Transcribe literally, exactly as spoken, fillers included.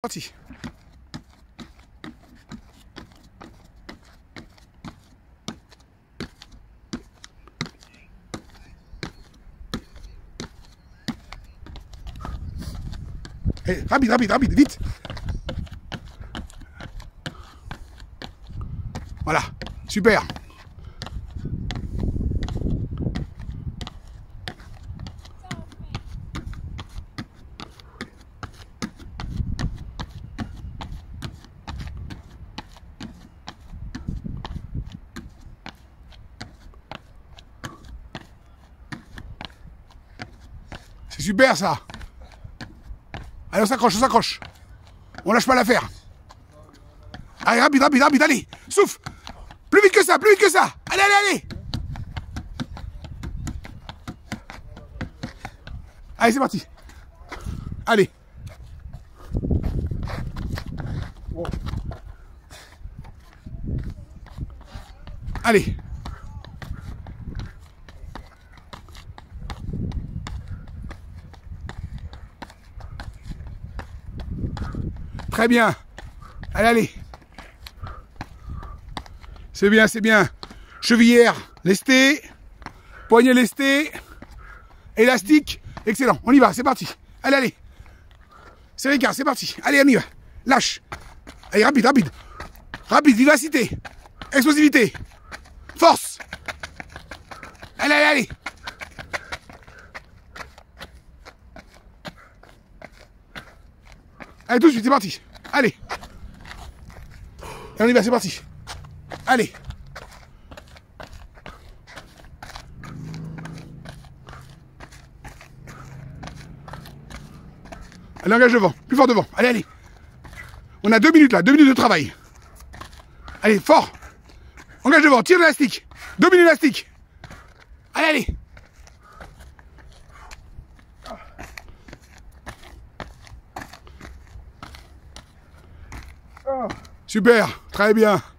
Parti. Hey, rapide, rapide, rapide, vite. Voilà, super. C'est super ça. Allez, on s'accroche, on s'accroche. On lâche pas l'affaire. Allez, rapide, rapide, rapide, allez. Souffle. Plus vite que ça, plus vite que ça. Allez, allez, allez. Allez, c'est parti. Allez. Allez. Très bien. Allez, allez. C'est bien, c'est bien. Chevillère lestée. Poignet lesté. Élastique. Excellent. On y va, c'est parti. Allez, allez. C'est Ricard, c'est parti. Allez, on y va. Lâche. Allez, rapide, rapide. Rapide, vivacité. Explosivité. Force. Allez, allez, allez. Allez, tout de suite, c'est parti. Allez. Et on y va, c'est parti. Allez. Allez, engage devant. Plus fort devant. Allez, allez. On a deux minutes là, deux minutes de travail. Allez, fort. Engage devant, tire l'élastique. Domine l'élastique. Allez, allez. Super, très bien.